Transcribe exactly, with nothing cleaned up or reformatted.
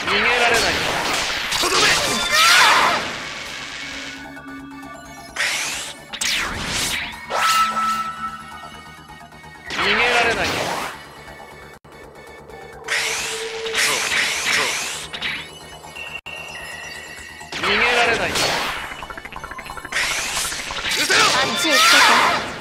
逃げられない。とどめ。逃げられない。逃げられない。 あっちへ来て。